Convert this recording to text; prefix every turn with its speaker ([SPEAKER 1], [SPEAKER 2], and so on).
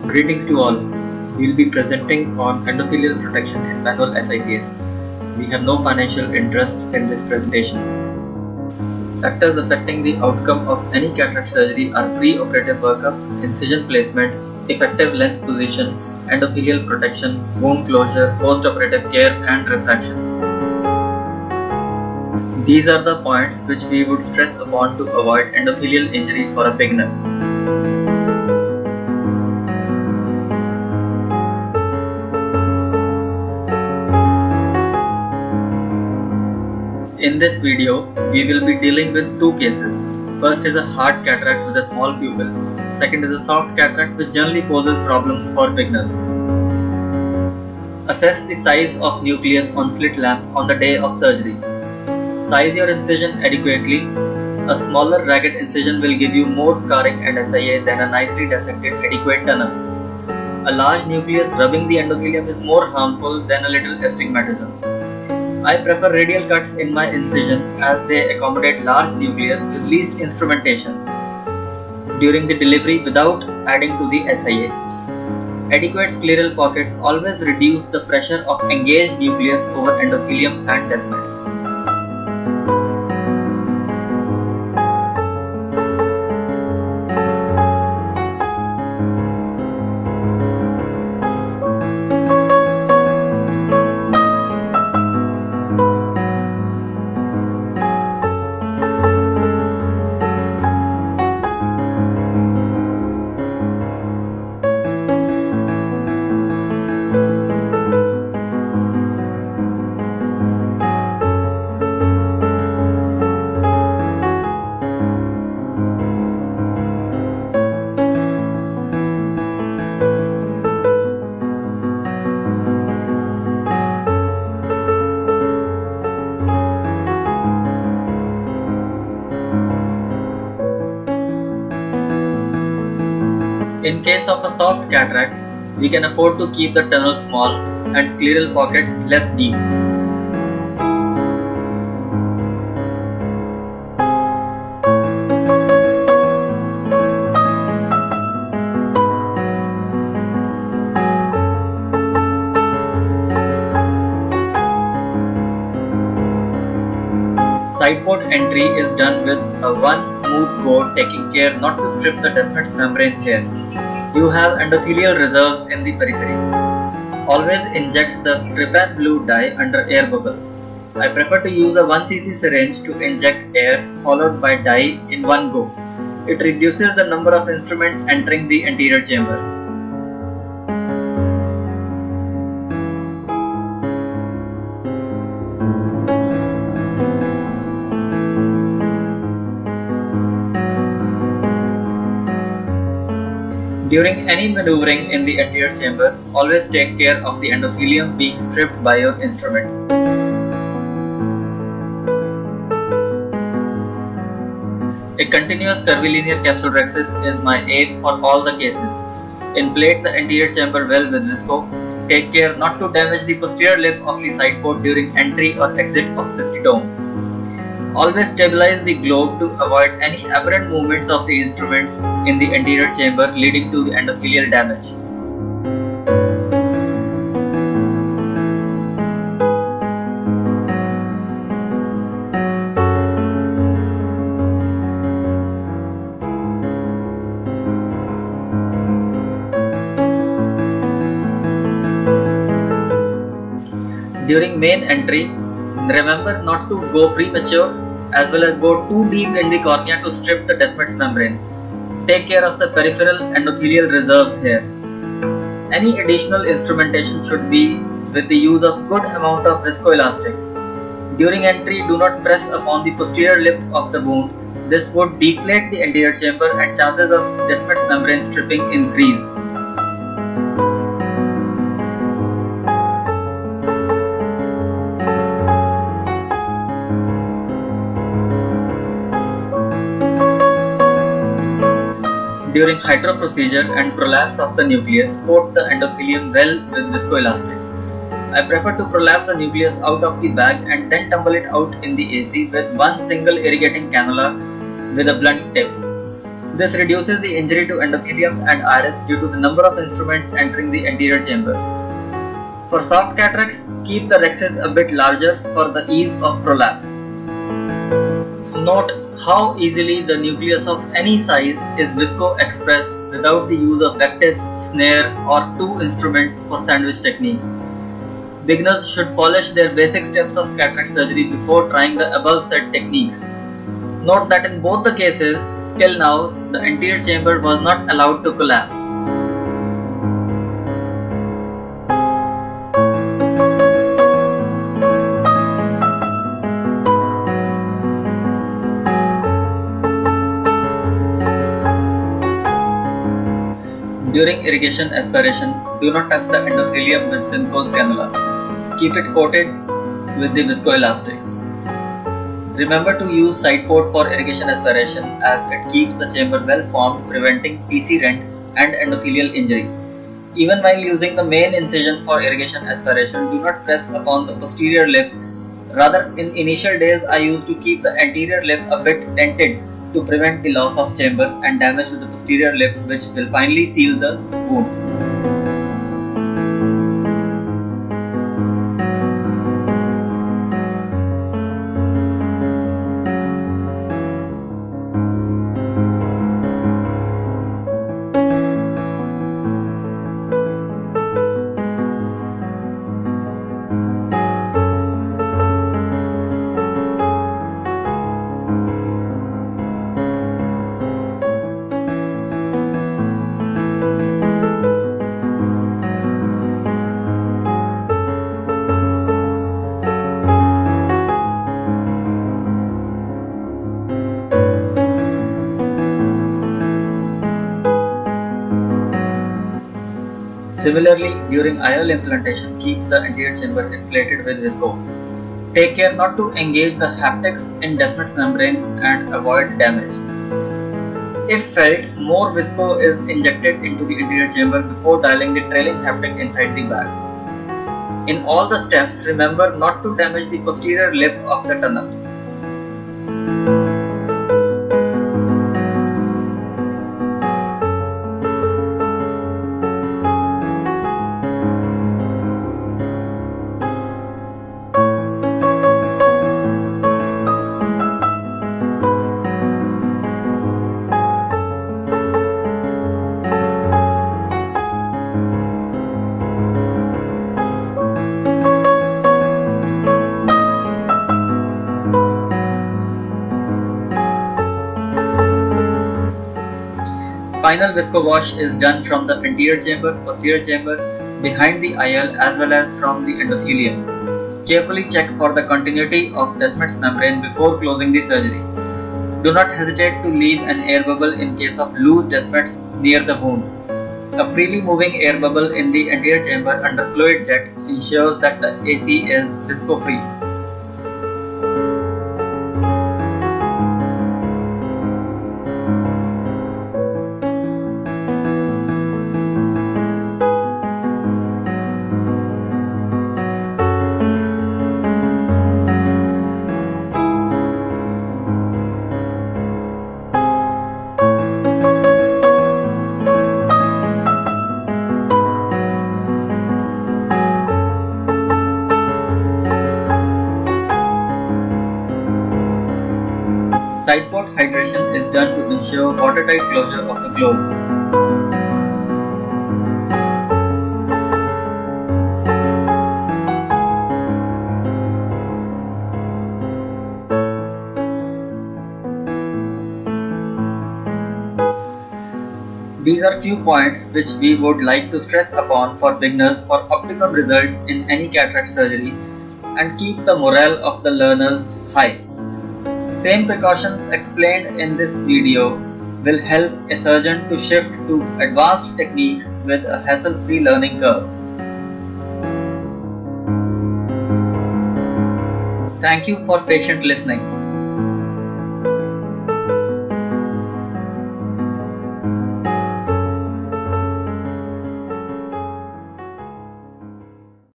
[SPEAKER 1] Greetings to all. We will be presenting on endothelial protection in manual SICS. We have no financial interest in this presentation. Factors affecting the outcome of any cataract surgery are pre-operative workup, incision placement, effective lens position, endothelial protection, wound closure, post-operative care, and refraction. These are the points which we would stress upon to avoid endothelial injury for a beginner. In this video, we will be dealing with two cases. First is a hard cataract with a small pupil. Second is a soft cataract which generally poses problems for beginners. Assess the size of nucleus on slit lamp on the day of surgery. Size your incision adequately. A smaller ragged incision will give you more scarring and SIA than a nicely dissected adequate tunnel. A large nucleus rubbing the endothelium is more harmful than a little astigmatism. I prefer radial cuts in my incision as they accommodate large nucleus with least instrumentation during the delivery without adding to the SIA. Adequate scleral pockets always reduce the pressure of engaged nucleus over endothelium and descemex. In case of a soft cataract, we can afford to keep the tunnel small and scleral pockets less deep. Side port entry is done with a one smooth go, taking care not to strip the descemex membrane here. You have endothelial reserves in the periphery. Always inject the trypan blue dye under air bubble. I prefer to use a 1 cc syringe to inject air followed by dye in one go. It reduces the number of instruments entering the anterior chamber. During any maneuvering in the anterior chamber, always take care of the endothelium being stripped by your instrument. A continuous curvilinear capsulorhexis is my aim for all the cases. Inflate the anterior chamber well with visco. Take care not to damage the posterior lip of the side port during entry or exit of cystodome. Always stabilize the globe to avoid any aberrant movements of the instruments in the anterior chamber leading to the endothelial damage. During main entry, remember not to go premature as well as go too deep in the cornea to strip the descemex membrane. Take care of the peripheral endothelial reserves here. Any additional instrumentation should be with the use of good amount of viscoelastics. During entry, do not press upon the posterior lip of the wound. This would deflate the anterior chamber and chances of descemex membrane stripping increase. During hydro procedure and prolapse of the nucleus, coat the endothelium well with viscoelastics. I prefer to prolapse the nucleus out of the bag and then tumble it out in the AC with one single irrigating cannula with a blunt tip. This reduces the injury to endothelium and iris due to the number of instruments entering the anterior chamber. For soft cataracts, keep the rhexis a bit larger for the ease of prolapse. Note how easily the nucleus of any size is visco-expressed without the use of vectis, snare or two instruments for sandwich technique. Beginners should polish their basic steps of cataract surgery before trying the above said techniques. Note that in both the cases, till now, the anterior chamber was not allowed to collapse. During irrigation aspiration, do not touch the endothelium with Synthose cannula. Keep it coated with the viscoelastics. Remember to use side port for irrigation aspiration as it keeps the chamber well formed, preventing PC rent and endothelial injury. Even while using the main incision for irrigation aspiration, do not press upon the posterior lip. Rather, in initial days, I used to keep the anterior lip a bit dented to prevent the loss of chamber and damage to the posterior lip, which will finally seal the wound. Similarly, during IOL implantation, keep the anterior chamber inflated with visco. Take care not to engage the haptics in Descemet's membrane and avoid damage. If felt, more visco is injected into the anterior chamber before dialing the trailing haptic inside the bag. In all the steps, remember not to damage the posterior lip of the tunnel. Final visco wash is done from the anterior chamber, posterior chamber, behind the IOL as well as from the endothelium. Carefully check for the continuity of Descemet's membrane before closing the surgery. Do not hesitate to leave an air bubble in case of loose Descemet's near the wound. A freely moving air bubble in the anterior chamber under fluid jet ensures that the AC is visco-free. Side port hydration is done to ensure watertight closure of the globe. These are few points which we would like to stress upon for beginners for optimum results in any cataract surgery and keep the morale of the learners high. Same precautions explained in this video will help a surgeon to shift to advanced techniques with a hassle-free learning curve. Thank you for patient listening.